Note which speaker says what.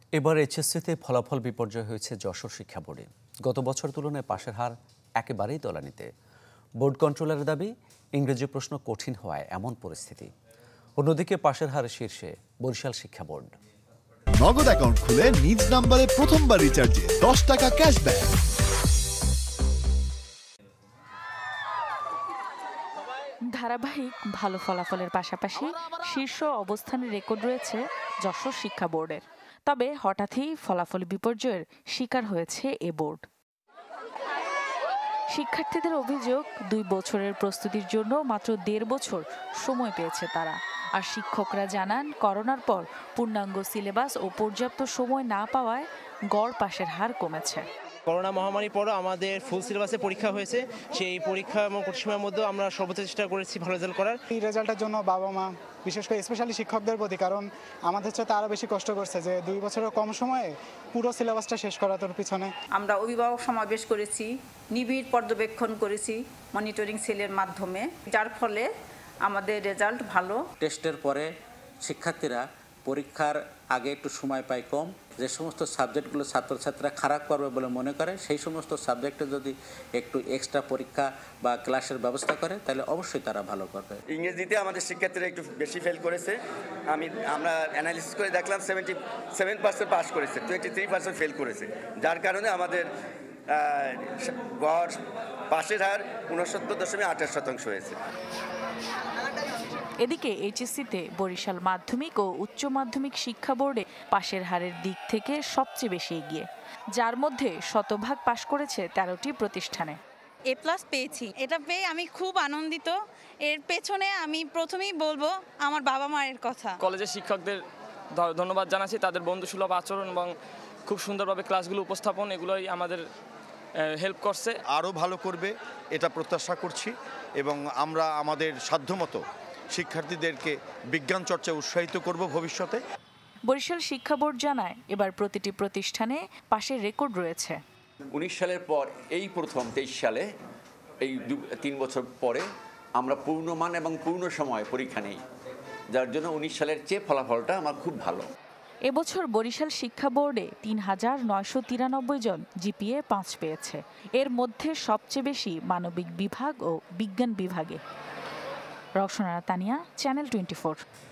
Speaker 1: এবার এইচএসসিতে ফলাফল বিপর্যয় হয়েছে যশোর শিক্ষা বোর্ডে। গত বছর তুলনায় পাশের হার একেবারেই তলানিতে। বোর্ড কন্ট্রোলারের দাবি, ইংরেজি প্রশ্ন কঠিন হওয়ায় এমন পরিস্থিতি। অন্যদিকে পাশের হার শীর্ষে বরিশাল শিক্ষা বোর্ড।
Speaker 2: নগদ অ্যাকাউন্ট খুলে নিজ নাম্বারে প্রথমবার রিচার্জে 10 টাকা ক্যাশব্যাক।
Speaker 3: ধারাবাহিক ভালো ফলাফলের পাশাপাশি শীর্ষ অবস্থানের রেকর্ড রয়েছে যশোর শিক্ষা বোর্ডের। তবে হঠাৎই ফলাফল বিপর্যয়ের শিকার হয়েছে এ বোর্ড। শিক্ষার্থীদের অভিযোগ, 2 বছরের প্রস্তুতির জন্য মাত্র 1.5 বছর সময় পেয়েছে তারা। আর শিক্ষকরা জানান, করোনার পর পূর্ণাঙ্গ সিলেবাস ও পর্যাপ্ত সময় না পাওয়ায় গড় পাশের হার কমেছে।
Speaker 4: করোনা মহামারীর পরও আমাদের ফুল সিলেবাসে পরীক্ষা হয়েছে। সেই পরীক্ষা এবং সময়ের মধ্যে আমরা সর্বোচ্চ চেষ্টা করেছি ভালো রেজাল্ট করার।
Speaker 5: এই রেজাল্টের জন্য বাবা মা, বিশেষ করে স্পেশালি শিক্ষকদের প্রতি, কারণ আমাদের চেয়ে আরও বেশি কষ্ট করছে যে 2 বছরের কম সময়ে পুরো সিলেবাসটা শেষ করার পিছনে।
Speaker 6: আমরা অভিভাবক সমাবেশ করেছি, নিবিড় পর্যবেক্ষণ করেছি মনিটরিং সেলের মাধ্যমে, যার ফলে আমাদের রেজাল্ট ভালো।
Speaker 7: টেস্টের পরে শিক্ষার্থীরা পরীক্ষার আগে একটু সময় পায় কম। যে সমস্ত সাবজেক্টগুলো ছাত্রছাত্রীরা খারাপ করবে বলে মনে করে, সেই সমস্ত সাবজেক্টে যদি একটু এক্সট্রা পরীক্ষা বা ক্লাসের ব্যবস্থা করে, তাহলে অবশ্যই তারা ভালো করবে।
Speaker 8: ইংরেজিতে আমাদের শিক্ষার্থীরা একটু বেশি ফেল করেছে। আমরা অ্যানালিসিস করে দেখলাম 77% পাস করেছে, 23% ফেল করেছে, যার কারণে আমাদের গড় পাশের হার 69.28% হয়েছে।
Speaker 3: এদিকে এইচএসসিতে বরিশাল মাধ্যমিক ও উচ্চ মাধ্যমিক শিক্ষা বোর্ডে পাশের হারের দিক থেকে সবচেয়ে বেশি এগিয়ে, যার মধ্যে শতভাগ পাশ করেছে 13টি প্রতিষ্ঠানে।
Speaker 9: A+ পেয়েছি, এটা পেয়ে আমি খুব আনন্দিত। এর পেছনে আমি প্রথমেই বলবো আমার বাবা মায়ের কথা।
Speaker 10: কলেজের শিক্ষকদের ধন্যবাদ জানাচ্ছি, তাদের বন্ধুসুলভ আচরণ এবং খুব সুন্দরভাবে ক্লাসগুলো উপস্থাপন, এগুলোই আমাদের হেল্প করছে।
Speaker 11: আরও ভালো করবে এটা প্রত্যাশা করছি, এবং আমরা আমাদের সাধ্যমতো শিক্ষার্থীদেরকে বিজ্ঞান চর্চায় উৎসাহিত করব ভবিষ্যতে।
Speaker 3: বরিশাল শিক্ষা বোর্ড জানায়, এবার প্রতিটি প্রতিষ্ঠানে পাশের রেকর্ড রয়েছে।
Speaker 12: 19 সালের পর এই প্রথম 23 সালে, এই 3 বছর পরে আমরা পূর্ণমান এবং পূর্ণ সময় পরীক্ষা নেই, যার জন্য 19 সালের চেয়ে ফলাফলটা আমার খুব ভালো।
Speaker 3: এবছর বরিশাল শিক্ষা বোর্ডে 3993 জন জিপিএ 5 পেয়েছে। এর মধ্যে সবচেয়ে বেশি মানবিক বিভাগ ও বিজ্ঞান বিভাগে। রওশনা তানিয়া, চ্যানেল 24।